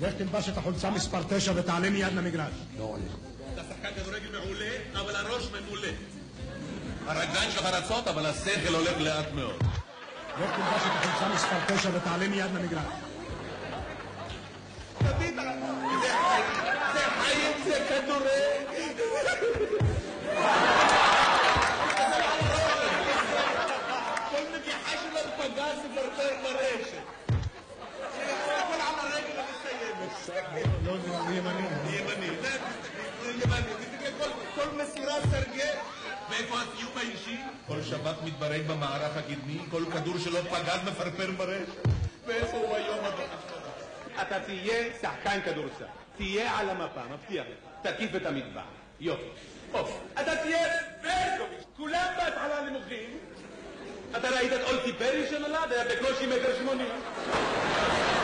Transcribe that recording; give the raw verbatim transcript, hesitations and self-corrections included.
לך תלבש את החולצה מספר תשע ותעלה מיד למגרש. לא עולה. אתה שחקן כדורגל מעולה, אבל הראש ממולא. הרגליים שלך רצות, אבל השכל הולך לאט מאוד. לך תלבש את החולצה מספר תשע ותעלה מיד למגרש. תביט, זה חיים, זה חיים, זה כדורגל. כל נגיחה שלו פגז מפרפר ברשת. הכל על הרגל המסיימת. לא, זה ימני. ימני, זה ימני. כל מסירה סרגל. ואיפה הסיום האישי? כל שבת מתברג במערך הקדמי, כל כדור שלו פגז מפרפר ברשת. ואיפה הוא היום הדרך? אתה תהיה שחקן כדורסל, תהיה על המפה, מבטיח לך, תקיף את המטבח, יופי. אתה תהיה ברקוביץ', כולם בהתחלה נמוכים. אתה ראית את אולטי פרי שנולד, היה בקושי מטר שמונים.